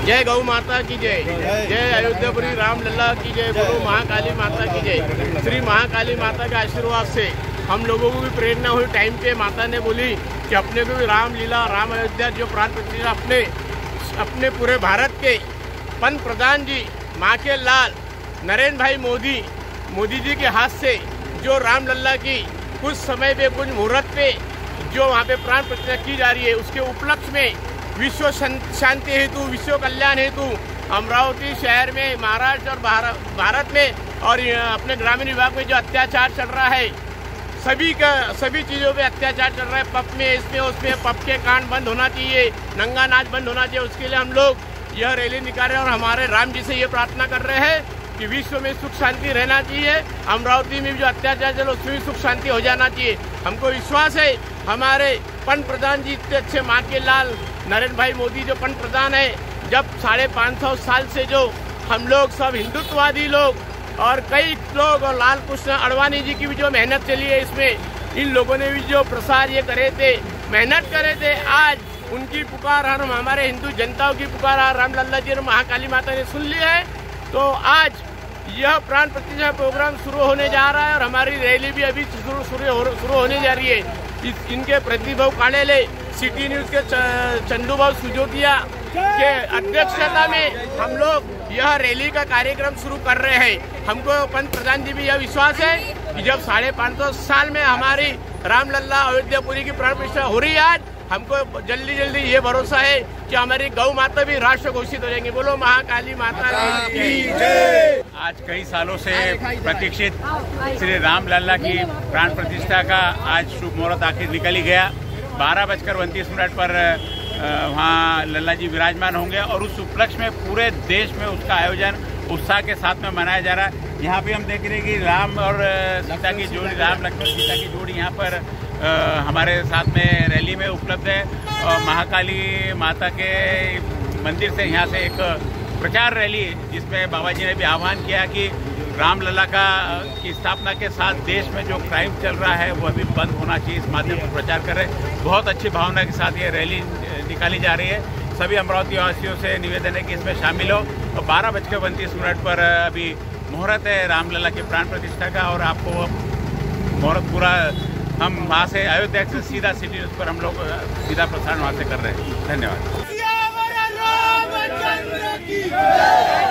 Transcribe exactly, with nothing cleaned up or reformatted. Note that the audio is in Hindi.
जय गौ माता की जय, जय अयोध्यापुरी राम लल्ला की जय, बोलो महाकाली माता की जय। श्री महाकाली माता के आशीर्वाद से हम लोगों को भी प्रेरणा हुई। टाइम पे माता ने बोली कि अपने को भी रामलीला, राम अयोध्या जो प्राण प्रतिष्ठा अपने अपने पूरे भारत के पंत प्रधान जी, माँ के लाल नरेंद्र भाई मोदी मोदी जी के हाथ से जो राम लल्ला की कुछ समय पे कुछ मुहूर्त पे जो वहाँ पे प्राण प्रतिष्ठा की जा रही है, उसके उपलक्ष्य में विश्व शांति हेतु, विश्व कल्याण हेतु अमरावती शहर में, महाराष्ट्र और भारत में और अपने ग्रामीण विभाग में जो अत्याचार चल रहा है, सभी का सभी चीज़ों पे अत्याचार चल रहा है। पब में, इसमें उसमें, पब के कांड बंद होना चाहिए, नंगा नाच बंद होना चाहिए। उसके लिए हम लोग यह रैली निकाल रहे हैं और हमारे राम जी से ये प्रार्थना कर रहे हैं कि विश्व में सुख शांति रहना चाहिए। अमरावती में भी जो अत्याचार चलो उसमें भी सुख शांति हो जाना चाहिए। हमको विश्वास है हमारे पंत प्रधान जी इतने अच्छे, माँ के लाल नरेंद्र भाई मोदी जो पंत प्रधान है, जब साढ़े पाँच सौ साल से जो हम लोग सब हिंदुत्ववादी लोग और कई लोग और लाल कृष्ण आडवाणी जी की भी जो मेहनत चली है, इसमें इन लोगों ने भी जो प्रसार ये करे थे, मेहनत करे थे, आज उनकी पुकार हम हमारे हिंदू जनताओं की पुकार राम लल्ला जी और महाकाली माता ने सुन ली है। तो आज यह प्राण प्रतिष्ठा प्रोग्राम शुरू होने जा रहा है और हमारी रैली भी अभी शुरू शुरू होने जा रही है। इस, इनके प्रतिभाव काड़ेले, सिटी न्यूज के चंदूभाव सुजोतिया के अध्यक्षता में हम लोग यह रैली का कार्यक्रम शुरू कर रहे हैं। हमको पंत प्रधान जी भी यह विश्वास है कि जब साढ़े पाँच सौ साल में हमारी राम लल्ला अयोध्यापुरी की प्राण प्रतिष्ठा हो रही है, आज हमको जल्दी जल्दी ये भरोसा है कि हमारी गौ माता भी राष्ट्र घोषित हो जाएंगी। बोलो महाकाली माता की जय। आज कई सालों से प्रतीक्षित श्री राम लल्ला की प्राण प्रतिष्ठा का आज शुभ मुहूर्त आखिर निकल ही गया। बारह बजकर उनतीस मिनट पर वहाँ लल्ला जी विराजमान होंगे और उस उपलक्ष्य में पूरे देश में उसका आयोजन उत्साह के साथ में मनाया जा रहा है। यहाँ पे हम देख रहे हैं कि राम और सीता की जोड़ी, राम लक्ष्मण सीता की जोड़ी यहाँ पर आ, हमारे साथ में रैली में उपलब्ध है। और महाकाली माता के मंदिर से यहाँ से एक प्रचार रैली जिसमें बाबा जी ने भी आह्वान किया कि राम लल्ला का की स्थापना के साथ देश में जो क्राइम चल रहा है वो अभी बंद होना चाहिए, इस माध्यम से प्रचार कर रहे हैं। बहुत अच्छी भावना के साथ ये रैली निकाली जा रही है। सभी अमरावती वासियों से निवेदन है कि इसमें शामिल हो। और बारह बज के उनतीस मिनट पर अभी मुहूर्त है राम लल्ला की प्राण प्रतिष्ठा का और आपको मुहूर्त पूरा हम वहाँ से अयोध्या से सीधा सिटी न्यूज पर हम लोग सीधा प्रसारण वहाँ से कर रहे हैं। धन्यवाद।